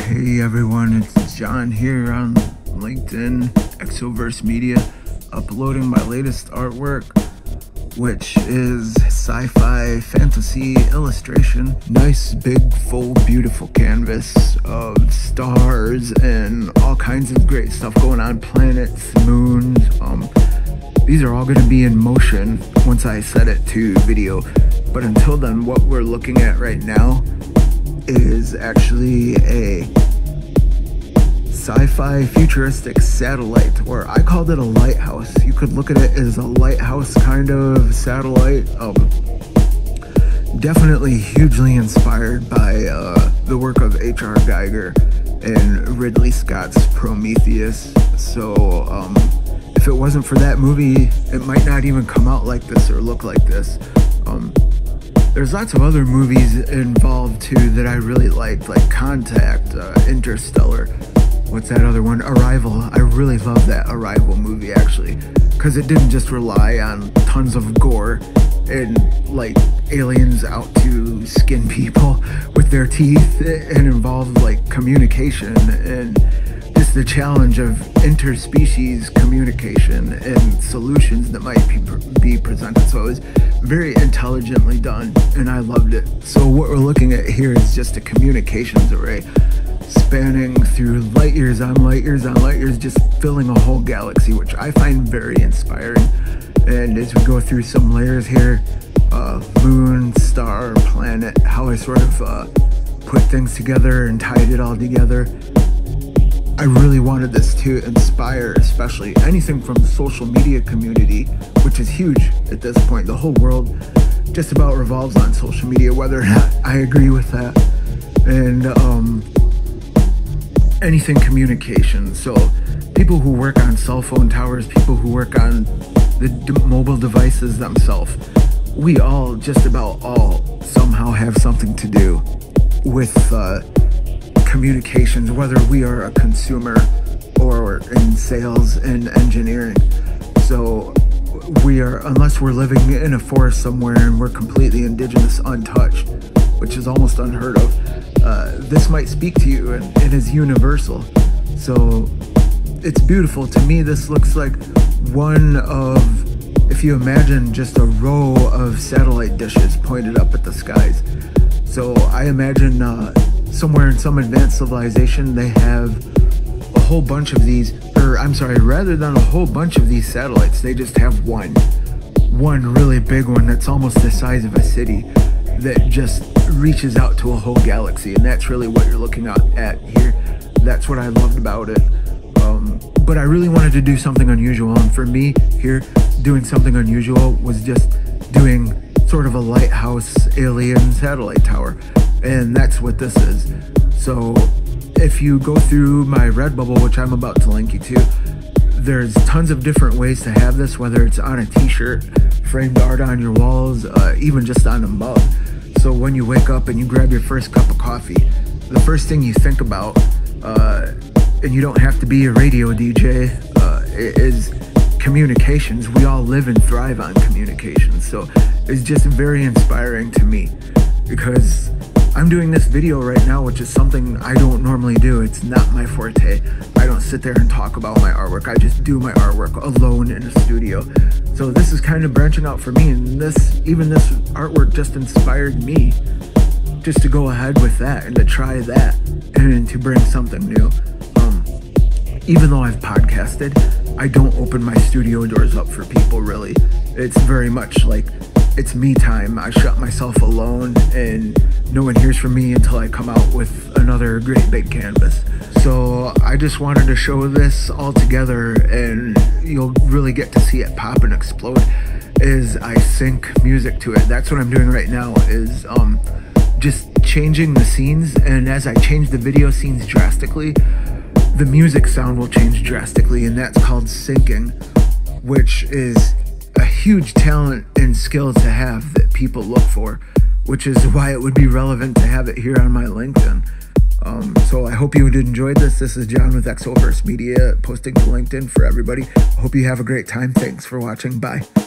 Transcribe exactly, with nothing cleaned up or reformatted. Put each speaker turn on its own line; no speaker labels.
Hey everyone, it's John here on LinkedIn, Exoverse Media, uploading my latest artwork, which is sci-fi fantasy illustration. Nice, big, full, beautiful canvas of stars and all kinds of great stuff going on, planets, moons. Um, these are all going to be in motion once I set it to video. But until then, what we're looking at right now is actually a sci-fi futuristic satellite, or I called it a lighthouse. You could look at it as a lighthouse kind of satellite. Um, definitely hugely inspired by uh, the work of H R Giger and Ridley Scott's Prometheus. So um, if it wasn't for that movie, it might not even come out like this or look like this. Um, There's lots of other movies involved too that I really liked, like Contact, uh, Interstellar. What's that other one? Arrival. I really love that Arrival movie actually, because it didn't just rely on tons of gore and like aliens out to skin people with their teeth. It involved like communication and just the challenge of interspecies communication and solutions that might be, be presented. So it was very intelligently done and I loved it. So what we're looking at here is just a communications array spanning through light years on light years on light years, just filling a whole galaxy, which I find very inspiring. And as we go through some layers here, uh, moon, star, planet, how I sort of uh, put things together and tied it all together. I really wanted this to inspire especially anything from the social media community, which is huge at this point. The whole world just about revolves on social media, whether or not I agree with that. And um, anything communication. So people who work on cell phone towers, people who work on the d mobile devices themselves, we all, just about all, somehow have something to do with uh, communications, whether we are a consumer or in sales and engineering. So we are, unless we're living in a forest somewhere and we're completely indigenous, untouched, which is almost unheard of, uh, this might speak to you and it is universal. So it's beautiful. To me, this looks like one of, if you imagine just a row of satellite dishes pointed up at the skies. So I imagine uh, somewhere in some advanced civilization, they have a whole bunch of these, or I'm sorry, rather than a whole bunch of these satellites, they just have one. One really big one that's almost the size of a city that just reaches out to a whole galaxy. And that's really what you're looking at, at here. That's what I loved about it. Um, but I really wanted to do something unusual. And for me here, doing something unusual was just doing sort of a lighthouse alien satellite tower. And that's what this is. So if you go through my Redbubble, which I'm about to link you to, there's tons of different ways to have this, whether it's on a t-shirt, framed art on your walls, uh, even just on a mug. So when you wake up and you grab your first cup of coffee, the first thing you think about, uh, and you don't have to be a radio D J, uh, is communications. We all live and thrive on communications. So it's just very inspiring to me, because I'm doing this video right now, which is something I don't normally do. It's not my forte. I don't sit there and talk about my artwork. I just do my artwork alone in a studio. So this is kind of branching out for me, and this, even this artwork just inspired me just to go ahead with that and to try that and to bring something new. Um, even though I've podcasted, I don't open my studio doors up for people really. It's very much like, it's me time. I shut myself alone and no one hears from me until I come out with another great big canvas. So I just wanted to show this all together, and you'll really get to see it pop and explode as I sync music to it. That's what I'm doing right now, is um, just changing the scenes, and as I change the video scenes drastically, the music sound will change drastically, and that's called syncing, which is a huge talent and skill to have that people look for, which is why it would be relevant to have it here on my LinkedIn. Um, so I hope you enjoyed this. This is John with Exoverse Media, posting to LinkedIn for everybody. I hope you have a great time. Thanks for watching. Bye.